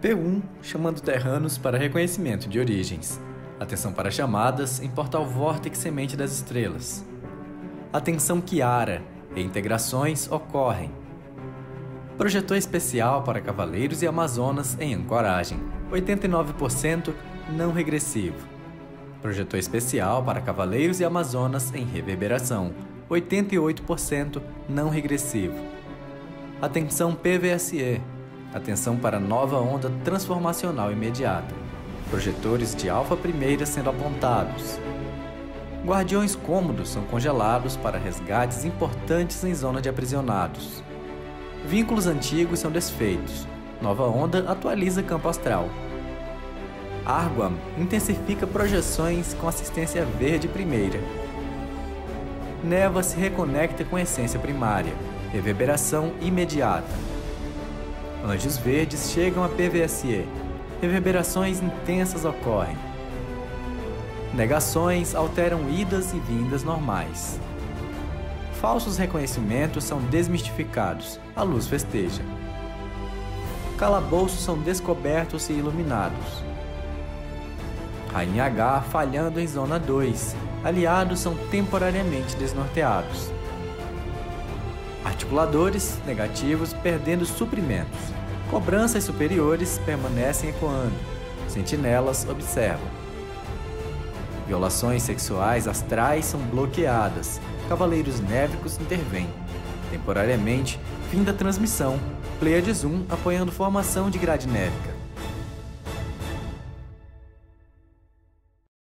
P1, chamando terranos para reconhecimento de origens. Atenção para chamadas em portal Vórtex Semente das Estrelas. Atenção Kiara, reintegrações ocorrem. Projetor especial para Cavaleiros e Amazonas em Ancoragem, 89% não regressivo. Projetor especial para Cavaleiros e Amazonas em Reverberação, 88% não regressivo. Atenção PVSE, atenção para nova onda transformacional imediata. Projetores de alfa primeira sendo apontados. Guardiões cômodos são congelados para resgates importantes em zona de aprisionados. Vínculos antigos são desfeitos. Nova onda atualiza campo astral. Arguam intensifica projeções com assistência verde primeira. Neva se reconecta com essência primária. Reverberação imediata. Anjos verdes chegam a PVSE. Reverberações intensas ocorrem. Negações alteram idas e vindas normais. Falsos reconhecimentos são desmistificados. A luz festeja. Calabouços são descobertos e iluminados. Rainha H falhando em Zona 2. Aliados são temporariamente desnorteados. Articuladores negativos perdendo suprimentos. Cobranças superiores permanecem ecoando. Sentinelas observam. Violações sexuais astrais são bloqueadas. Cavaleiros névricos intervêm. Temporariamente, fim da transmissão. Pleiades 1 apoiando formação de grade névica.